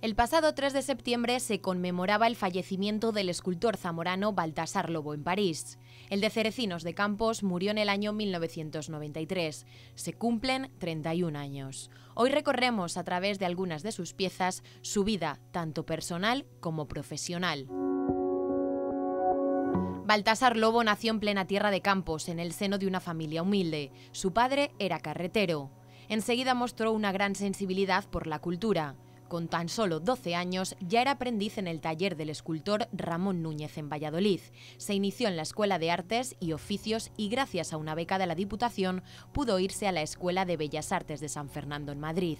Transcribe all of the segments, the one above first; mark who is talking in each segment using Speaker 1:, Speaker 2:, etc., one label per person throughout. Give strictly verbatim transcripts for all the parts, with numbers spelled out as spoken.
Speaker 1: El pasado tres de septiembre se conmemoraba el fallecimiento del escultor zamorano Baltasar Lobo en París. El de Cerecinos de Campos murió en el año mil novecientos noventa y tres. Se cumplen treinta y un años. Hoy recorremos a través de algunas de sus piezas su vida, tanto personal como profesional. Baltasar Lobo nació en plena tierra de Campos, en el seno de una familia humilde. Su padre era carretero. Enseguida mostró una gran sensibilidad por la cultura. Con tan solo doce años ya era aprendiz en el taller del escultor Ramón Núñez en Valladolid. Se inició en la Escuela de Artes y Oficios y gracias a una beca de la Diputación pudo irse a la Escuela de Bellas Artes de San Fernando en Madrid.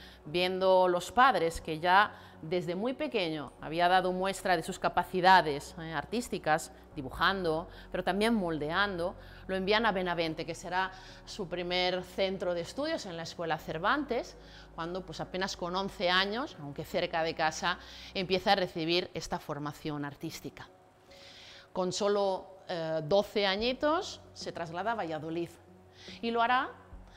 Speaker 2: Viendo los padres que ya desde muy pequeño había dado muestra de sus capacidades eh, artísticas, dibujando, pero también moldeando, lo envían a Benavente, que será su primer centro de estudios en la Escuela Cervantes, cuando pues apenas con once años, aunque cerca de casa, empieza a recibir esta formación artística. Con solo eh, doce añitos se traslada a Valladolid y lo hará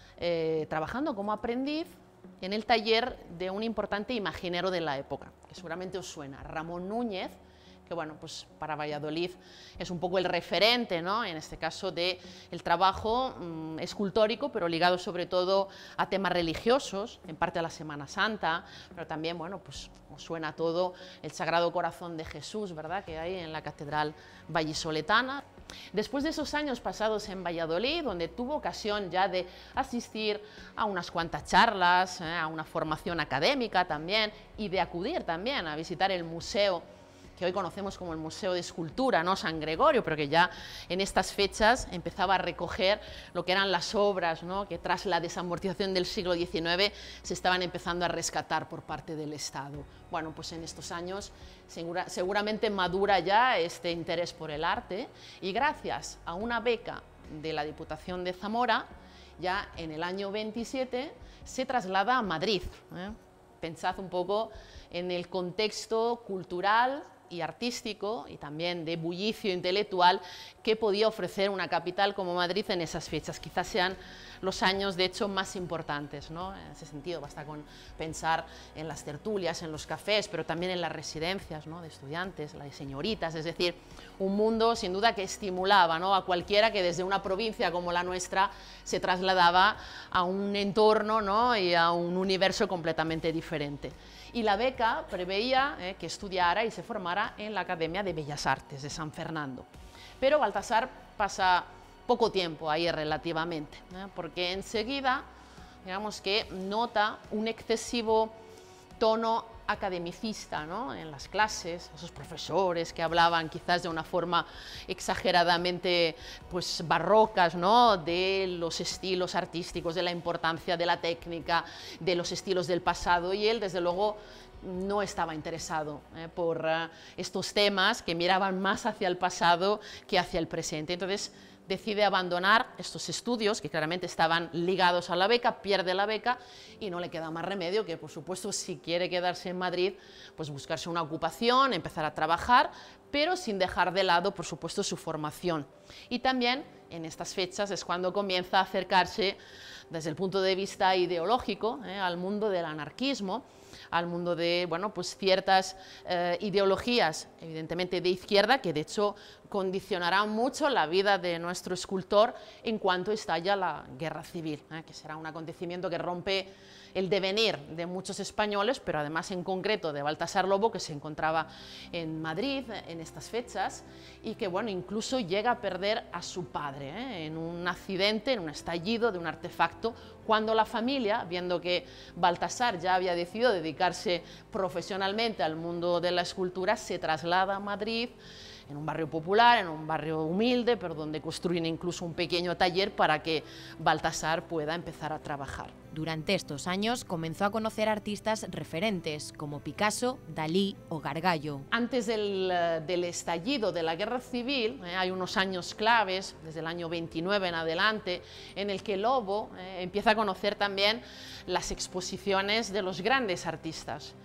Speaker 2: eh, trabajando como aprendiz en el taller de un importante imaginero de la época, que seguramente os suena, Ramón Núñez, que bueno, pues para Valladolid es un poco el referente, ¿no? En este caso de el trabajo mmm, escultórico, pero ligado sobre todo a temas religiosos, en parte a la Semana Santa, pero también, bueno, pues os suena todo el Sagrado Corazón de Jesús, ¿verdad?, que hay en la Catedral Vallisoletana. Después de esos años pasados en Valladolid, donde tuvo ocasión ya de asistir a unas cuantas charlas, eh, a una formación académica también, y de acudir también a visitar el museo que hoy conocemos como el Museo de Escultura, ¿no?, San Gregorio, pero que ya en estas fechas empezaba a recoger lo que eran las obras, ¿no?, que tras la desamortización del siglo diecinueve se estaban empezando a rescatar por parte del Estado. Bueno, pues en estos años segura, seguramente madura ya este interés por el arte y gracias a una beca de la Diputación de Zamora, ya en el año veintisiete se traslada a Madrid. ¿eh? Pensad un poco en el contexto cultural y artístico y también de bullicio intelectual que podía ofrecer una capital como Madrid en esas fechas. Quizás sean los años de hecho más importantes, ¿no? En ese sentido basta con pensar en las tertulias, en los cafés, pero también en las residencias, ¿no?, de estudiantes, las de señoritas, es decir, un mundo sin duda que estimulaba, ¿no?, a cualquiera que desde una provincia como la nuestra se trasladaba a un entorno, ¿no?, y a un universo completamente diferente. Y la beca preveía eh, que estudiara y se formara en la Academia de Bellas Artes de San Fernando. Pero Baltasar pasa poco tiempo ahí relativamente, ¿eh? porque enseguida, digamos que nota un excesivo tono academicista, ¿no?, en las clases, esos profesores que hablaban quizás de una forma exageradamente pues, barrocas, ¿no?, de los estilos artísticos, de la importancia de la técnica, de los estilos del pasado, y él desde luego no estaba interesado eh, por uh, estos temas que miraban más hacia el pasado que hacia el presente. Entonces decide abandonar estos estudios que claramente estaban ligados a la beca, pierde la beca y no le queda más remedio que, por supuesto, si quiere quedarse en Madrid, pues buscarse una ocupación, empezar a trabajar, pero sin dejar de lado, por supuesto, su formación. Y también en estas fechas es cuando comienza a acercarse desde el punto de vista ideológico eh, al mundo del anarquismo, al mundo de bueno, pues ciertas eh, ideologías, evidentemente de izquierda, que de hecho condicionarán mucho la vida de nuestro escultor en cuanto estalla la guerra civil, eh, que será un acontecimiento que rompe el devenir de muchos españoles, pero además en concreto de Baltasar Lobo, que se encontraba en Madrid en estas fechas y que bueno, incluso llega a perder a su padre eh, en un accidente, en un estallido de un artefacto, cuando la familia, viendo que Baltasar ya había decidido dedicarse profesionalmente al mundo de la escultura, se traslada a Madrid, en un barrio popular, en un barrio humilde, pero donde construyen incluso un pequeño taller para que Baltasar pueda empezar a trabajar.
Speaker 1: Durante estos años comenzó a conocer artistas referentes como Picasso, Dalí o Gargallo.
Speaker 2: Antes del, del estallido de la guerra civil, eh, hay unos años claves, desde el año veintinueve en adelante, en el que Lobo eh, empieza a conocer también las exposiciones de los grandes artistas.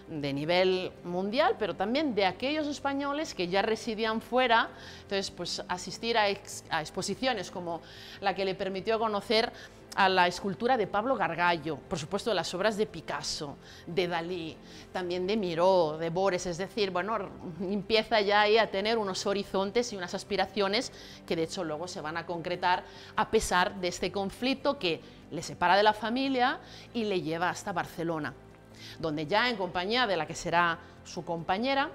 Speaker 2: de nivel mundial, pero también de aquellos españoles que ya residían fuera. Entonces, pues asistir a, ex, a exposiciones como la que le permitió conocer a la escultura de Pablo Gargallo, por supuesto las obras de Picasso, de Dalí, también de Miró, de Bores, es decir, bueno, empieza ya ahí a tener unos horizontes y unas aspiraciones que de hecho luego se van a concretar a pesar de este conflicto que le separa de la familia y le lleva hasta Barcelona, donde ya en compañía de la que será su compañera,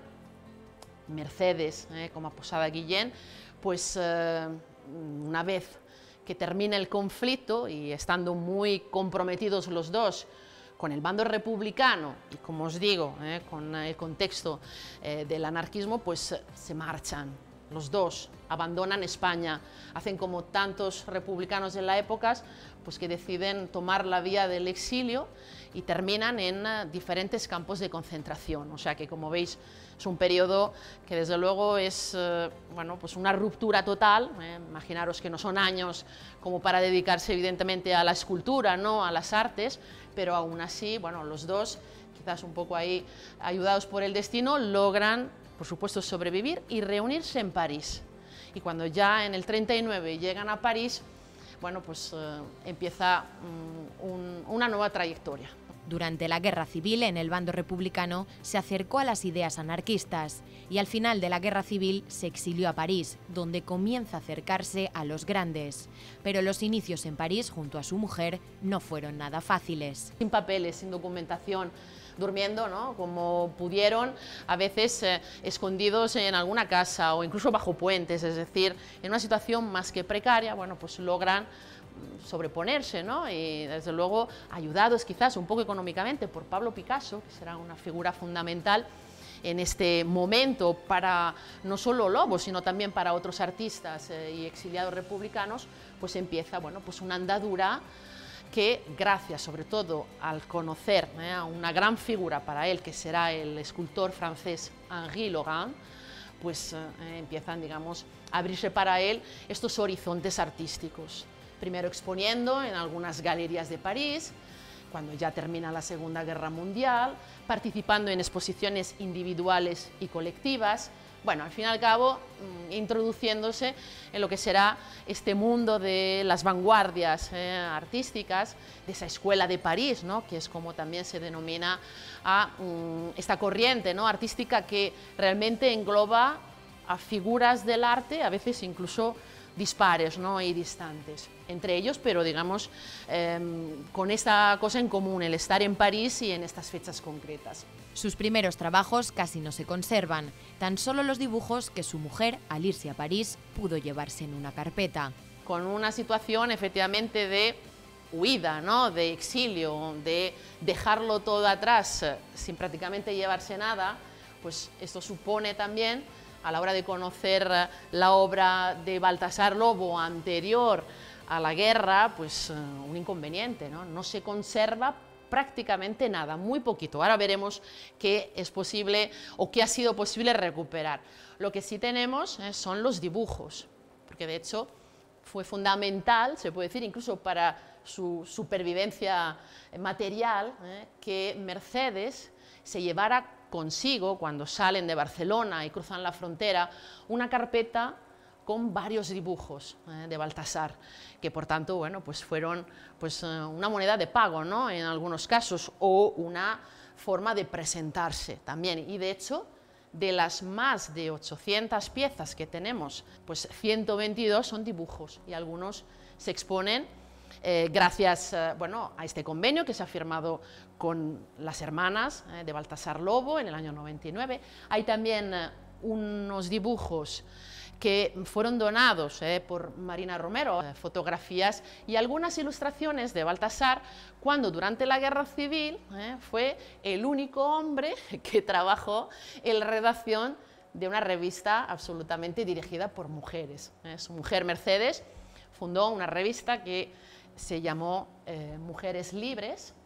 Speaker 2: Mercedes, eh, como Posada Guillén, pues eh, una vez que termina el conflicto y estando muy comprometidos los dos con el bando republicano y, como os digo, eh, con el contexto eh, del anarquismo, pues se marchan los dos, abandonan España, hacen como tantos republicanos de la época, pues que deciden tomar la vía del exilio y terminan en uh, diferentes campos de concentración. O sea que, como veis, es un periodo que desde luego es uh, bueno, pues una ruptura total. Eh, imaginaros que no son años como para dedicarse evidentemente a la escultura, ¿no?, a las artes, pero aún así, bueno, los dos, quizás un poco ahí ayudados por el destino, logran, por supuesto, sobrevivir y reunirse en París. Y cuando ya en el treinta y nueve llegan a París, bueno, pues eh, empieza um, un, una nueva trayectoria.
Speaker 1: Durante la Guerra Civil, en el bando republicano, se acercó a las ideas anarquistas y al final de la Guerra Civil se exilió a París, donde comienza a acercarse a los grandes. Pero los inicios en París, junto a su mujer, no fueron nada fáciles.
Speaker 2: Sin papeles, sin documentación, durmiendo, ¿no?, como pudieron, a veces eh, escondidos en alguna casa o incluso bajo puentes, es decir, en una situación más que precaria, bueno, pues logran sobreponerse, ¿no?, y desde luego ayudados quizás un poco económicamente por Pablo Picasso, que será una figura fundamental en este momento para no solo Lobo, sino también para otros artistas eh, y exiliados republicanos, pues empieza, bueno, pues una andadura que, gracias sobre todo al conocer eh, a una gran figura para él, que será el escultor francés Henri Laurent, pues eh, empiezan, digamos, a abrirse para él estos horizontes artísticos. Primero exponiendo en algunas galerías de París, cuando ya termina la Segunda Guerra Mundial, participando en exposiciones individuales y colectivas, bueno, al fin y al cabo, introduciéndose en lo que será este mundo de las vanguardias eh, artísticas, de esa escuela de París, ¿no?, que es como también se denomina a um, esta corriente, ¿no?, artística que realmente engloba a figuras del arte, a veces incluso dispares, ¿no?, y distantes entre ellos, pero digamos eh, con esta cosa en común, el estar en París y en estas fechas concretas.
Speaker 1: Sus primeros trabajos casi no se conservan, tan solo los dibujos que su mujer, al irse a París, pudo llevarse en una carpeta.
Speaker 2: Con una situación efectivamente de huida, ¿no?, de exilio, de dejarlo todo atrás sin prácticamente llevarse nada, pues esto supone también, a la hora de conocer la obra de Baltasar Lobo anterior a la guerra, pues un inconveniente, ¿no? No se conserva prácticamente nada, muy poquito. Ahora veremos qué es posible o qué ha sido posible recuperar. Lo que sí tenemos eh, son los dibujos, porque de hecho fue fundamental, se puede decir, incluso para su supervivencia material, eh, que Mercedes se llevara consigo, cuando salen de Barcelona y cruzan la frontera, una carpeta con varios dibujos eh, de Baltasar, que por tanto, bueno, pues fueron pues, eh, una moneda de pago, ¿no?, en algunos casos, o una forma de presentarse también. Y de hecho, de las más de ochocientas piezas que tenemos, pues ciento veintidós son dibujos y algunos se exponen Eh, gracias eh, bueno, a este convenio que se ha firmado con las hermanas eh, de Baltasar Lobo en el año noventa y nueve. Hay también eh, unos dibujos que fueron donados eh, por Marina Romero, eh, fotografías y algunas ilustraciones de Baltasar cuando durante la Guerra Civil eh, fue el único hombre que trabajó en la redacción de una revista absolutamente dirigida por mujeres. Eh, su mujer Mercedes fundó una revista que se llamó eh, Mujeres Libres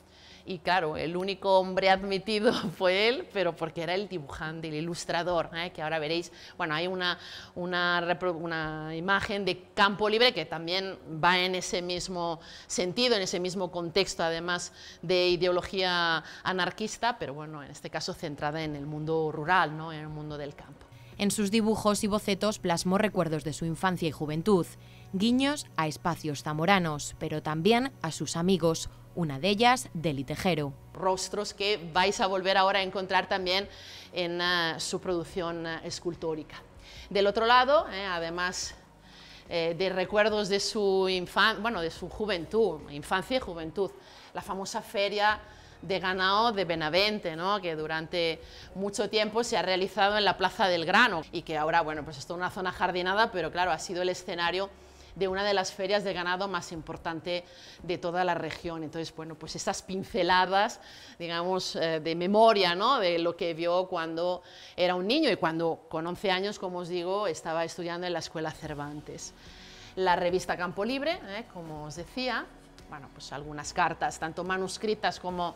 Speaker 2: y claro, el único hombre admitido fue él, pero porque era el dibujante, el ilustrador, ¿eh? Que ahora veréis, bueno, hay una, una, una imagen de Campo Libre que también va en ese mismo sentido, en ese mismo contexto, además de ideología anarquista, pero bueno, en este caso centrada en el mundo rural, ¿no? En el mundo del campo.
Speaker 1: En sus dibujos y bocetos plasmó recuerdos de su infancia y juventud, guiños a espacios zamoranos, pero también a sus amigos, una de ellas Deli Tejero.
Speaker 2: Rostros que vais a volver ahora a encontrar también en uh, su producción uh, escultórica. Del otro lado, eh, además eh, de recuerdos de su, infan bueno, de su juventud, infancia y juventud, la famosa feria de ganado de Benavente, ¿no? Que durante mucho tiempo se ha realizado en la Plaza del Grano y que ahora, bueno, pues es toda una zona jardinada, pero claro, ha sido el escenario de una de las ferias de ganado más importante de toda la región. Entonces, bueno, pues esas pinceladas, digamos, eh, de memoria, ¿no? De lo que vio cuando era un niño y cuando, con once años, como os digo, estaba estudiando en la Escuela Cervantes. La revista Campo Libre, eh, como os decía, bueno, pues algunas cartas, tanto manuscritas como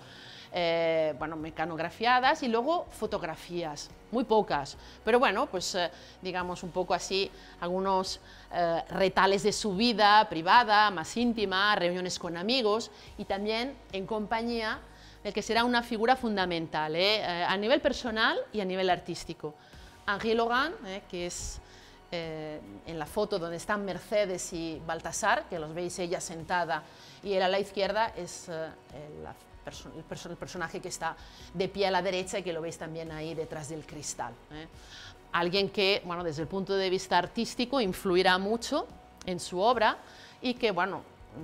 Speaker 2: eh, bueno, mecanografiadas, y luego fotografías, muy pocas, pero bueno, pues eh, digamos un poco así, algunos eh, retales de su vida privada, más íntima, reuniones con amigos y también en compañía del que será una figura fundamental eh, a nivel personal y a nivel artístico. Henri Logan, eh, que es Eh, en la foto donde están Mercedes y Baltasar, que los veis ella sentada y él a la izquierda, es eh, el, perso el, perso el personaje que está de pie a la derecha y que lo veis también ahí detrás del cristal. ¿eh? Alguien que, bueno, desde el punto de vista artístico influirá mucho en su obra y que, bueno,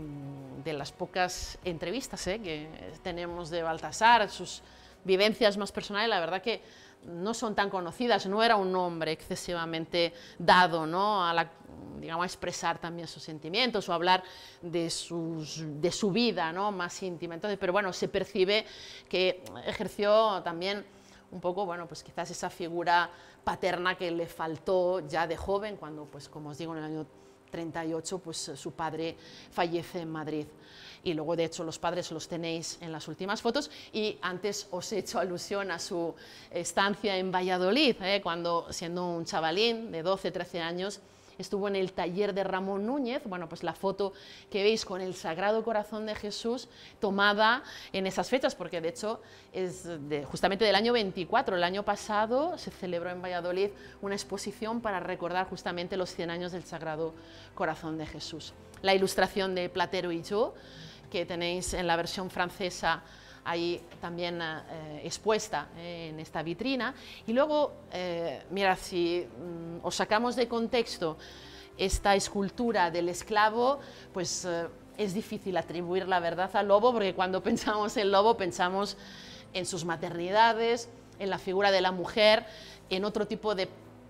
Speaker 2: de las pocas entrevistas ¿eh? que tenemos de Baltasar, sus vivencias más personales, la verdad que no son tan conocidas, no era un hombre excesivamente dado, ¿no? a, la, digamos, a expresar también sus sentimientos o hablar de, sus, de su vida, ¿no? Más íntima. Entonces, pero bueno, se percibe que ejerció también un poco, bueno, pues quizás esa figura paterna que le faltó ya de joven, cuando, pues como os digo, en el año treinta y ocho, pues su padre fallece en Madrid. Y luego, de hecho, los padres los tenéis en las últimas fotos. Y antes os he hecho alusión a su estancia en Valladolid, ¿eh? cuando, siendo un chavalín de doce, trece años, estuvo en el taller de Ramón Núñez. Bueno, pues la foto que veis con el Sagrado Corazón de Jesús tomada en esas fechas, porque de hecho es de, justamente del año veinticuatro, el año pasado se celebró en Valladolid una exposición para recordar justamente los cien años del Sagrado Corazón de Jesús. La ilustración de Platero y yo, que tenéis en la versión francesa ahí también eh, expuesta eh, en esta vitrina. Y luego, eh, mirad, si mm, os sacamos de contexto esta escultura del esclavo, pues eh, es difícil atribuir la verdad al lobo, porque cuando pensamos en lobo pensamos en sus maternidades, en la figura de la mujer, en otro tipo de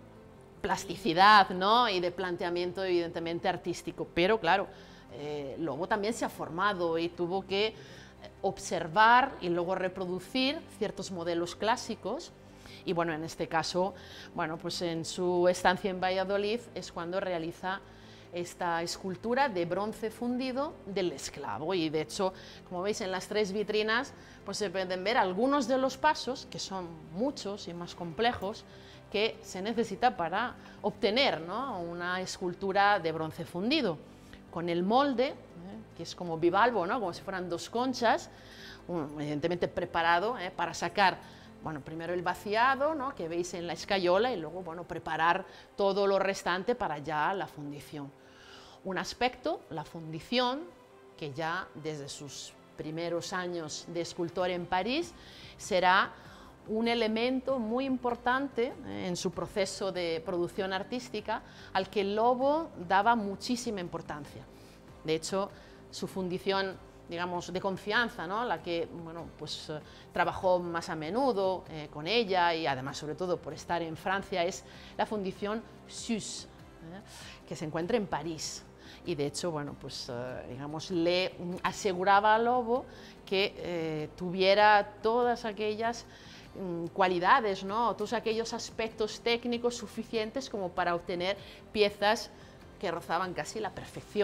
Speaker 2: plasticidad, ¿no? Y de planteamiento evidentemente artístico. Pero claro, eh, Lobo también se ha formado y tuvo que observar y luego reproducir ciertos modelos clásicos. Y bueno, en este caso, bueno, pues en su estancia en Valladolid es cuando realiza esta escultura de bronce fundido del esclavo. Y de hecho, como veis en las tres vitrinas, pues se pueden ver algunos de los pasos, que son muchos y más complejos, que se necesita para obtener, ¿no? Una escultura de bronce fundido. Con el molde, ¿eh? que es como bivalvo, ¿no? Como si fueran dos conchas, un, evidentemente preparado ¿eh? para sacar, bueno, primero el vaciado, ¿no? que veis en la escayola, y luego, bueno, preparar todo lo restante para ya la fundición. Un aspecto, la fundición, que ya desde sus primeros años de escultor en París será un elemento muy importante eh, en su proceso de producción artística, al que Lobo daba muchísima importancia. De hecho, su fundición, digamos, de confianza, ¿no? la que bueno, pues, eh, trabajó más a menudo eh, con ella, y además, sobre todo, por estar en Francia, es la fundición Suze, ¿eh? que se encuentra en París. Y de hecho, bueno, pues, eh, digamos, le aseguraba a Lobo que eh, tuviera todas aquellas cualidades, ¿no? todos aquellos aspectos técnicos suficientes como para obtener piezas que rozaban casi la perfección.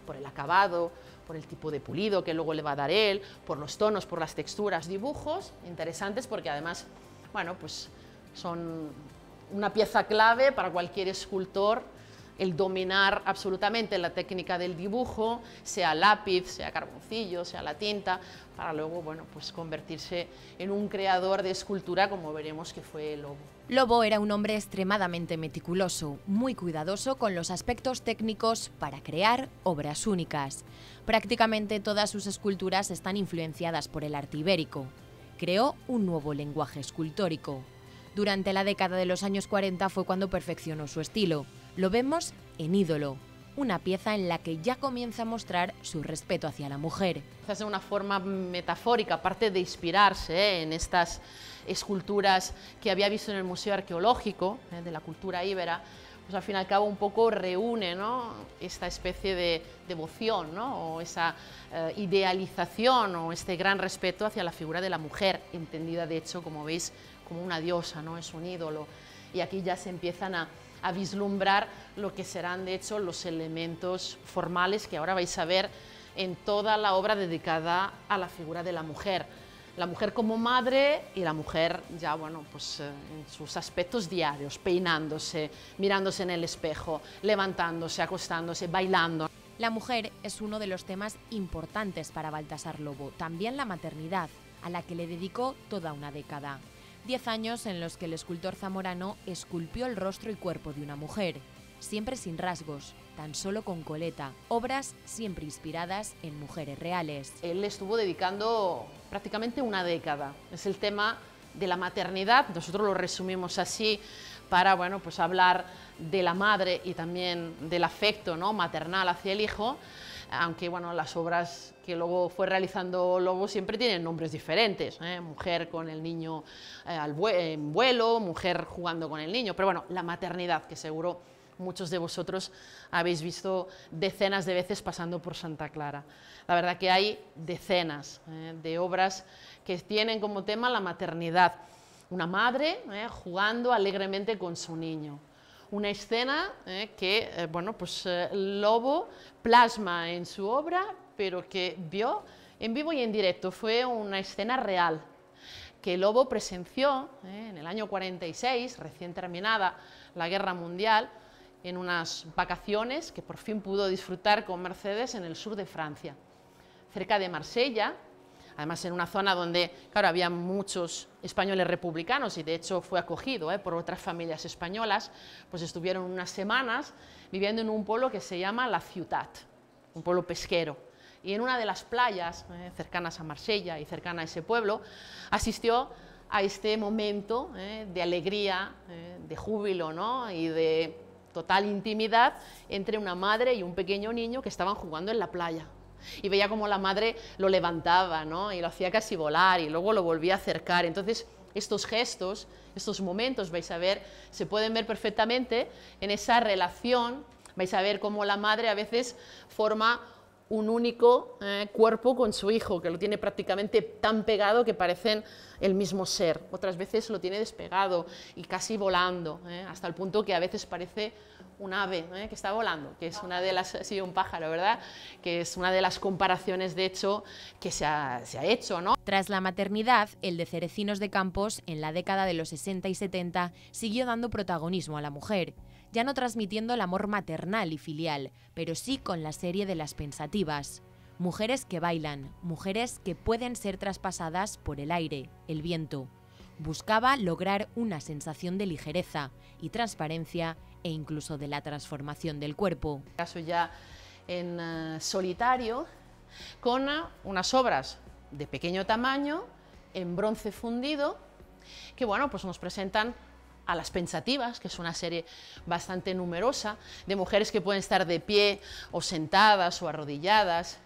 Speaker 2: por el acabado, por el tipo de pulido que luego le va a dar él, por los tonos, por las texturas, dibujos interesantes porque además, bueno, pues son una pieza clave para cualquier escultor, el dominar absolutamente la técnica del dibujo, sea lápiz, sea carboncillo, sea la tinta, para luego, bueno, pues convertirse en un creador de escultura como veremos que fue Lobo.
Speaker 1: Lobo era un hombre extremadamente meticuloso, muy cuidadoso con los aspectos técnicos para crear obras únicas. Prácticamente todas sus esculturas están influenciadas por el arte ibérico. Creó un nuevo lenguaje escultórico. Durante la década de los años cuarenta fue cuando perfeccionó su estilo. Lo vemos en Ídolo, una pieza en la que ya comienza a mostrar su respeto hacia la mujer.
Speaker 2: Quizás de una forma metafórica, aparte de inspirarse ¿eh? en estas esculturas que había visto en el Museo Arqueológico ¿eh? de la cultura íbera, pues al fin y al cabo un poco reúne ¿no? esta especie de devoción ¿no? o esa eh, idealización o este gran respeto hacia la figura de la mujer, entendida de hecho, como veis, como una diosa, ¿no? Es un ídolo. Y aquí ya se empiezan a, a vislumbrar lo que serán de hecho los elementos formales que ahora vais a ver en toda la obra dedicada a la figura de la mujer. La mujer como madre y la mujer ya, bueno, pues eh, en sus aspectos diarios, peinándose, mirándose en el espejo, levantándose, acostándose, bailando.
Speaker 1: La mujer es uno de los temas importantes para Baltasar Lobo, también la maternidad, a la que le dedicó toda una década. Diez años en los que el escultor zamorano esculpió el rostro y cuerpo de una mujer, siempre sin rasgos, tan solo con coleta, obras siempre inspiradas en mujeres reales.
Speaker 2: Él le estuvo dedicando prácticamente una década. Es el tema de la maternidad, nosotros lo resumimos así para bueno, pues hablar de la madre y también del afecto ¿no? maternal hacia el hijo, aunque bueno, las obras que luego fue realizando Lobo siempre tienen nombres diferentes, ¿eh? Mujer con el niño eh, al vue en vuelo, mujer jugando con el niño, pero bueno, la maternidad, que seguro muchos de vosotros habéis visto decenas de veces pasando por Santa Clara. La verdad que hay decenas ¿eh? de obras que tienen como tema la maternidad, una madre ¿eh? jugando alegremente con su niño. Una escena eh, que eh, bueno, pues, eh, Lobo plasma en su obra, pero que vio en vivo y en directo. Fue una escena real, que Lobo presenció eh, en el año cuarenta y seis, recién terminada la Guerra Mundial, en unas vacaciones que por fin pudo disfrutar con Mercedes en el sur de Francia, cerca de Marsella. Además en una zona donde, claro, había muchos españoles republicanos y de hecho fue acogido eh, por otras familias españolas, pues estuvieron unas semanas viviendo en un pueblo que se llama La Ciutat, un pueblo pesquero. Y en una de las playas eh, cercanas a Marsella y cercana a ese pueblo, asistió a este momento eh, de alegría, eh, de júbilo, ¿no? Y de total intimidad entre una madre y un pequeño niño que estaban jugando en la playa. Y veía como la madre lo levantaba, ¿no? Y lo hacía casi volar y luego lo volvía a acercar. Entonces, estos gestos, estos momentos, vais a ver, se pueden ver perfectamente en esa relación. Vais a ver cómo la madre a veces forma un único eh, cuerpo con su hijo, que lo tiene prácticamente tan pegado que parecen el mismo ser. Otras veces lo tiene despegado y casi volando, eh, hasta el punto que a veces parece un ave ¿eh? que está volando, que es una de las, sí, un pájaro, ¿verdad? Que es una de las comparaciones, de hecho, que se ha, se ha hecho, ¿no?
Speaker 1: Tras la maternidad, el de Cerecinos de Campos, en la década de los sesenta y setenta, siguió dando protagonismo a la mujer, ya no transmitiendo el amor maternal y filial, pero sí con la serie de Las Pensativas. Mujeres que bailan, mujeres que pueden ser traspasadas por el aire, el viento. Buscaba lograr una sensación de ligereza y transparencia e incluso de la transformación del cuerpo.
Speaker 2: Caso ya en uh, solitario, con uh, unas obras de pequeño tamaño, en bronce fundido, que bueno, pues nos presentan a Las Pensativas, que es una serie bastante numerosa, de mujeres que pueden estar de pie o sentadas o arrodilladas,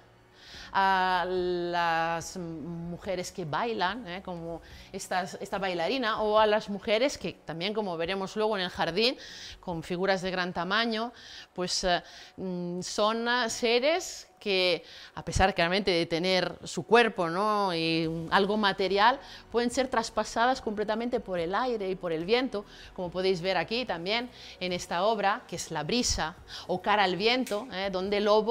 Speaker 2: a las mujeres que bailan, ¿eh? como estas, esta bailarina, o a las mujeres que también, como veremos luego en el jardín, con figuras de gran tamaño, pues eh, son seres que, a pesar claramente de tener su cuerpo, ¿no? y algo material, pueden ser traspasadas completamente por el aire y por el viento, como podéis ver aquí también en esta obra, que es La Brisa, o Cara al Viento, ¿eh? donde Lobo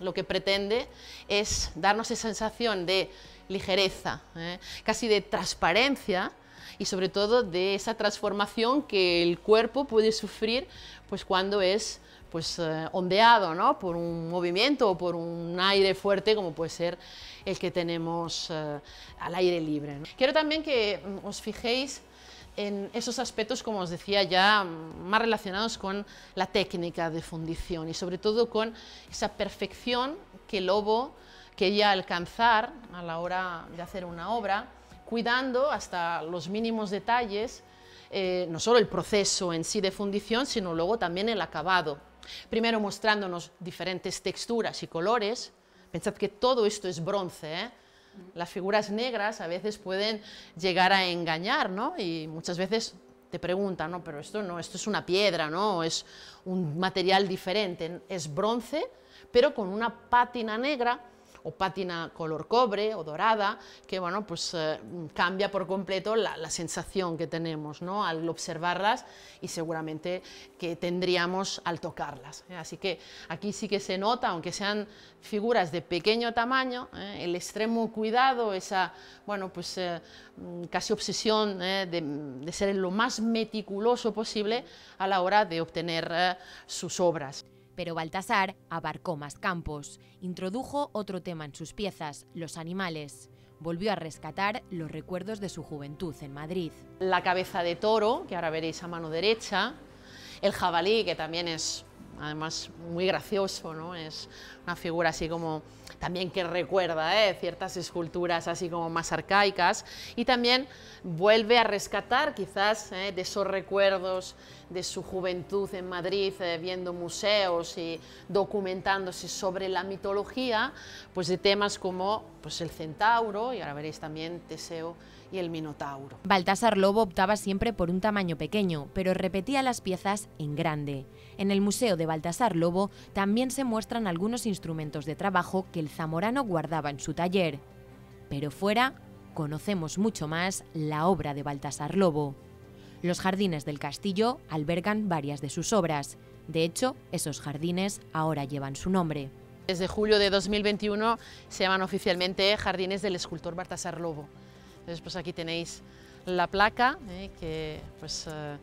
Speaker 2: lo que pretende es darnos esa sensación de ligereza, ¿eh? casi de transparencia y sobre todo de esa transformación que el cuerpo puede sufrir pues, cuando es pues, eh, ondeado, ¿no? por un movimiento o por un aire fuerte como puede ser el que tenemos eh, al aire libre, ¿no? Quiero también que os fijéis en esos aspectos, como os decía ya, más relacionados con la técnica de fundición y sobre todo con esa perfección que Lobo quería alcanzar a la hora de hacer una obra, cuidando hasta los mínimos detalles, eh, no solo el proceso en sí de fundición, sino luego también el acabado. Primero mostrándonos diferentes texturas y colores. Pensad que todo esto es bronce, ¿eh? Las figuras negras a veces pueden llegar a engañar, ¿no? Y muchas veces te preguntan, ¿no? Pero esto no, esto es una piedra, ¿no? Es un material diferente, es bronce, pero con una pátina negra o pátina color cobre o dorada, que bueno, pues, eh, cambia por completo la, la sensación que tenemos, ¿no? al observarlas y seguramente que tendríamos al tocarlas. ¿eh? Así que aquí sí que se nota, aunque sean figuras de pequeño tamaño, ¿eh? el extremo cuidado, esa bueno, pues, eh, casi obsesión ¿eh? de, de ser lo más meticuloso posible a la hora de obtener eh, sus obras.
Speaker 1: Pero Baltasar abarcó más campos, introdujo otro tema en sus piezas, los animales. Volvió a rescatar los recuerdos de su juventud en Madrid.
Speaker 2: La cabeza de toro, que ahora veréis a mano derecha, el jabalí, que también es además muy gracioso, ¿no? Es una figura así como también que recuerda ¿eh? ciertas esculturas así como más arcaicas, y también vuelve a rescatar quizás ¿eh? de esos recuerdos de su juventud en Madrid, eh, viendo museos y documentándose sobre la mitología, pues de temas como pues, el centauro, y ahora veréis también Teseo y el Minotauro.
Speaker 1: Baltasar Lobo optaba siempre por un tamaño pequeño, pero repetía las piezas en grande. En el Museo de Baltasar Lobo también se muestran algunos instrumentos de trabajo que el zamorano guardaba en su taller. Pero fuera, conocemos mucho más la obra de Baltasar Lobo. Los jardines del castillo albergan varias de sus obras. De hecho, esos jardines ahora llevan su nombre.
Speaker 2: Desde julio de dos mil veintiuno se llaman oficialmente Jardines del escultor Baltasar Lobo. Entonces, pues aquí tenéis la placa eh, que pues, eh,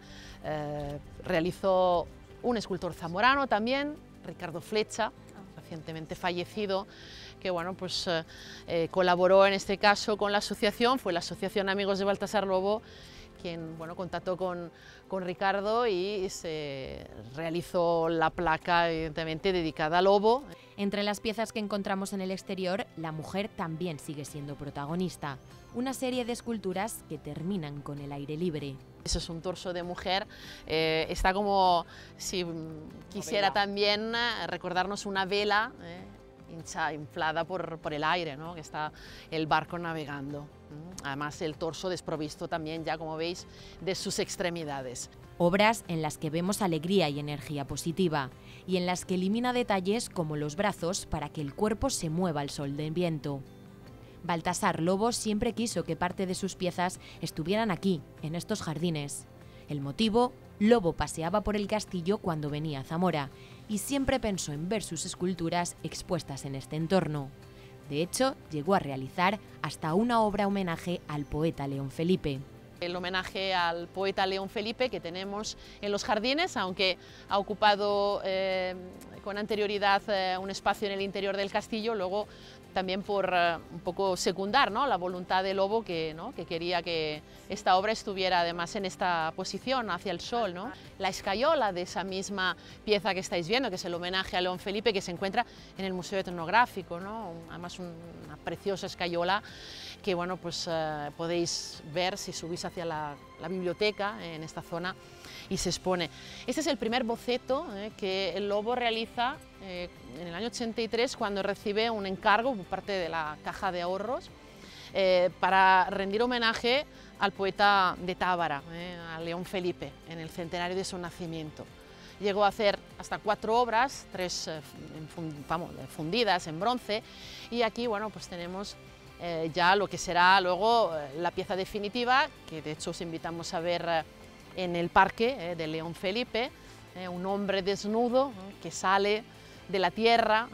Speaker 2: eh, realizó un escultor zamorano también, Ricardo Flecha, recientemente fallecido, que bueno, pues, eh, eh, colaboró en este caso con la asociación, fue la Asociación Amigos de Baltasar Lobo quien bueno, contactó con, con Ricardo y se realizó la placa evidentemente dedicada a Lobo.
Speaker 1: Entre las piezas que encontramos en el exterior, la mujer también sigue siendo protagonista. Una serie de esculturas que terminan con el aire libre.
Speaker 2: Eso es un torso de mujer, eh, está como si quisiera también recordarnos una vela eh, hincha, inflada por, por el aire, ¿no? Que está el barco navegando. Además el torso desprovisto también, ya como veis, de sus extremidades.
Speaker 1: Obras en las que vemos alegría y energía positiva, y en las que elimina detalles como los brazos para que el cuerpo se mueva al sol del viento. Baltasar Lobo siempre quiso que parte de sus piezas estuvieran aquí, en estos jardines. El motivo, Lobo paseaba por el castillo cuando venía a Zamora, y siempre pensó en ver sus esculturas expuestas en este entorno. De hecho, llegó a realizar hasta una obra homenaje al poeta León Felipe.
Speaker 2: El homenaje al poeta León Felipe que tenemos en los jardines, aunque ha ocupado eh, con anterioridad eh, un espacio en el interior del castillo, luego también por eh, un poco secundar, ¿no? la voluntad de Lobo que, ¿no? que quería que esta obra estuviera además en esta posición hacia el sol, ¿no? La escayola de esa misma pieza que estáis viendo, que es el homenaje a León Felipe, que se encuentra en el Museo Etnográfico, ¿no? Además un, una preciosa escayola que bueno, pues, eh, podéis ver si subís hacia la, la biblioteca en esta zona y se expone. Este es el primer boceto eh, que el Lobo realiza eh, en el año ochenta y tres cuando recibe un encargo por parte de la Caja de Ahorros eh, para rendir homenaje al poeta de Tábara, eh, a León Felipe, en el centenario de su nacimiento. Llegó a hacer hasta cuatro obras, tres eh, vamos, fundidas en bronce, y aquí bueno, pues tenemos eh, ya lo que será luego eh, la pieza definitiva, que de hecho os invitamos a ver eh, en el parque eh, de León Felipe, eh, un hombre desnudo eh, que sale de la tierra eh,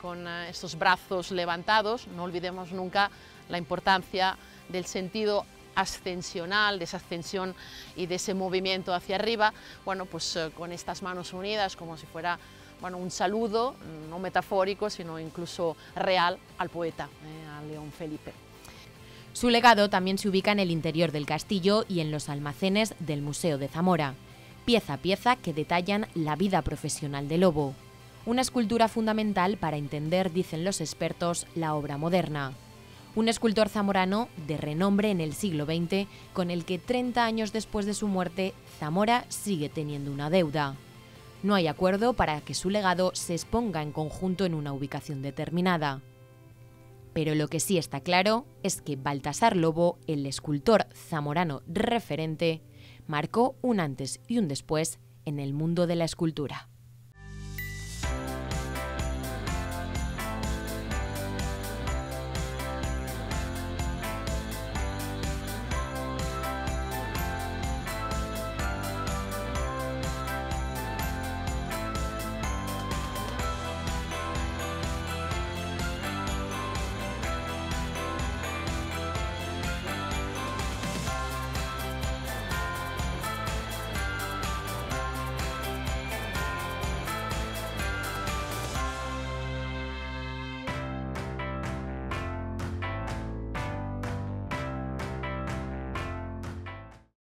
Speaker 2: con eh, estos brazos levantados. No olvidemos nunca la importancia del sentido ascensional, de esa ascensión y de ese movimiento hacia arriba, bueno, pues eh, con estas manos unidas, como si fuera, bueno, un saludo, no metafórico, sino incluso real al poeta, eh, a León Felipe.
Speaker 1: Su legado también se ubica en el interior del castillo y en los almacenes del Museo de Zamora, pieza a pieza que detallan la vida profesional de Lobo. Una escultura fundamental para entender, dicen los expertos, la obra moderna. Un escultor zamorano de renombre en el siglo veinte, con el que treinta años después de su muerte, Zamora sigue teniendo una deuda. No hay acuerdo para que su legado se exponga en conjunto en una ubicación determinada. Pero lo que sí está claro es que Baltasar Lobo, el escultor zamorano referente, marcó un antes y un después en el mundo de la escultura.